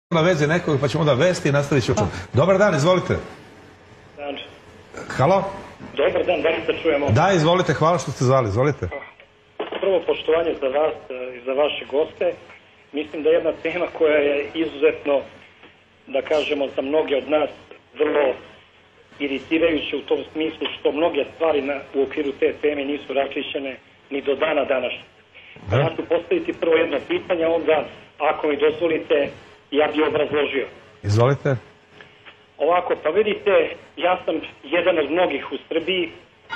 Na vezi nekog, pa ćemo da vesti i nastavit ću. Dobar dan, izvolite. Dan. Halo? Dobar dan, da li se čujemo? Da, izvolite, hvala što ste zvali, izvolite. Prvo poštovanje za vas i za vaše goste. Mislim da je jedna tema koja je izuzetno, da kažemo, za mnoge od nas vrlo iritirajuća u tom smislu što mnoge stvari u okviru te teme nisu raščišćene ni do dana današnjeg. Ja ću postaviti prvo jedno pitanje, onda, ako mi dozvolite, ja bih obrazložio. Izvolite. Ovako, pa vidite, ja sam jedan od mnogih u Srbiji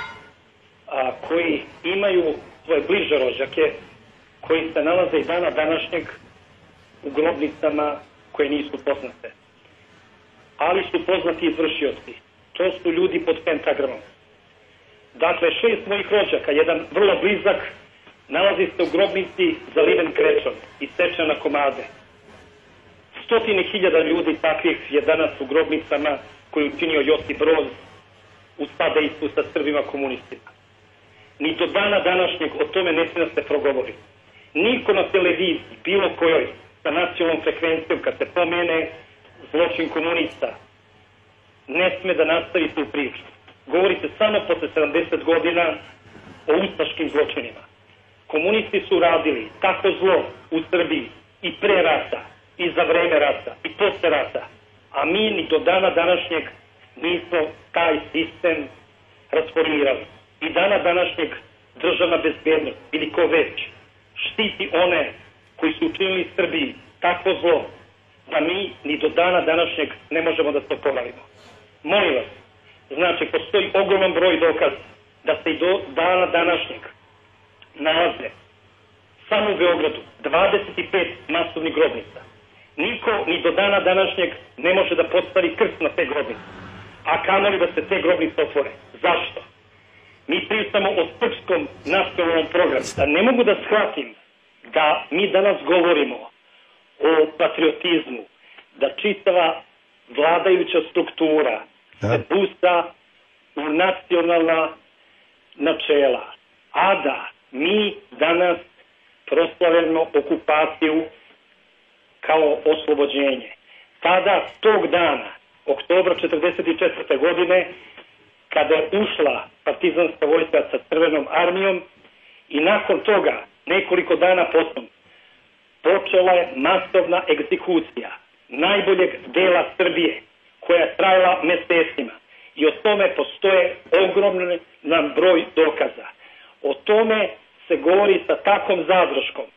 koji imaju svoje bliže rođake, koji se nalaze i dana današnjeg u grobnicama koje nisu poznate. Ali su poznati izvršioci. To su ljudi pod pentagramom. Dakle, 6 mojih rođaka, jedan vrlo blizak, nalazi se u grobnici zaliven krečom i sečen na komade. Stotine hiljada ljudi takvih je danas u grobnicama koju učinio Josip Broz u sadejstvu sa Srbima komunistima. Ni do dana današnjeg o tome ne smije da se progovori. Niko na televiziji, bilo kojoj, sa nacionalnom frekvencijom, kad se pomene zločin komunista, ne sme da nastavi tu priču. Govori se samo posle 70 godina o ustaškim zločinima. Komunisti su radili tako zlo u Srbiji i pre rata, i za vreme rata, i posle rata. A mi ni do dana današnjeg nismo taj sistem rasformirali. I dana današnjeg državna bezbednost, ili ko već, štiti one koji su učinili Srbiji takvo zlo, da mi ni do dana današnjeg ne možemo da se oporavimo. Molim vas, znači, postoji ogroman broj dokaza da se i do dana današnjeg nalaze samo u Beogradu 25 masovnih grobnica. Niko ni do dana današnjeg ne može da postavi krst na te grobnice, a kamoli da se te grobnice otvore. Zašto? Mi pričamo o srpskom nacionalnom programu. Da ne mogu da shvatim da mi danas govorimo o patriotizmu, da čitava vladajuća struktura se busa u nacionalna načela, a da mi danas proslavljamo okupaciju kao oslobođenje. Tada, tog dana, oktobra 1944. godine, kada je ušla partizanska vojska sa Crvenom armijom i nakon toga, nekoliko dana potom, počela je masovna egzekucija najboljeg dela Srbije, koja je trajala mesecima. I o tome postoje ogroman broj dokaza. O tome se govori sa takvom zadrškom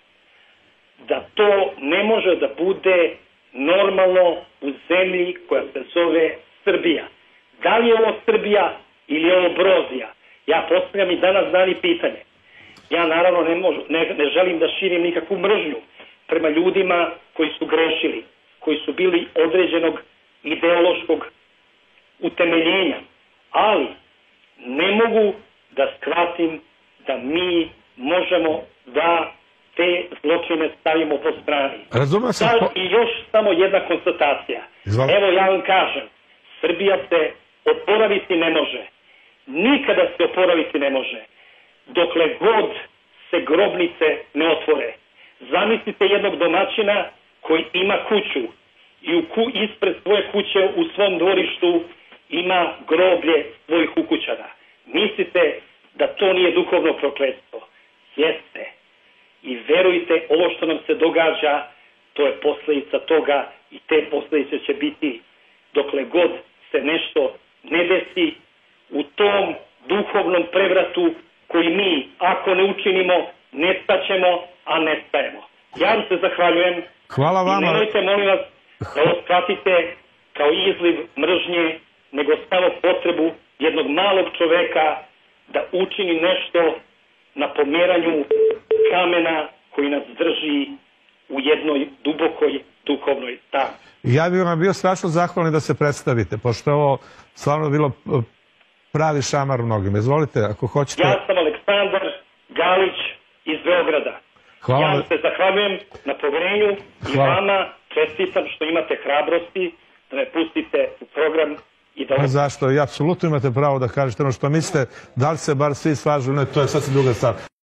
da to ne može da bude normalno u zemlji koja se zove Srbija. Da li je ovo Srbija ili je ovo Brozija? Ja postavljam i danas dani pitanje. Ja naravno ne želim da širim nikakvu mržnju prema ljudima koji su grešili, koji su bili određenog ideološkog utemeljenja, ali ne mogu da shvatim da mi možemo da te zločine stavimo po strani. Razumem se. I još samo jedna konstatacija. Evo ja vam kažem, Srbija se oporaviti ne može. Nikada se oporaviti ne može. Dokle god se grobnice ne otvore. Zamislite jednog domaćina koji ima kuću i ispred svoje kuće u svom dvorištu ima groblje svojih ukućana. Mislite da to nije duhovno prokletstvo? Jeste. I verujte, ovo što nam se događa, to je posledica toga i te posledice će biti dokle god se nešto ne desi u tom duhovnom prevratu koji mi, ako ne učinimo, nestaćemo, a nestajemo. Ja vam se zahvaljujem. Hvala vama. I nemojte, molim vas, da ovo shvatite kao izliv mržnje, nego samo potrebu jednog malog čoveka da učini nešto na pomeranju kamena koji nas drži u jednoj dubokoj duhovnoj tami. Ja bih vam bio strašno zahvalan da se predstavite, pošto je ovo stvarno bilo pravi šamar mnogima. Izvolite, ako hoćete. Ja sam Aleksandar Galić iz Beograda. Hvala. Ja vam se zahvaljujem na poverenju i vama čestitam što imate hrabrosti da me pustite u program. Zašto? I apsolutno imate pravo da kažete ono što mislite. Da li se bar svi slažu, ne, to je sasvim druga stvar.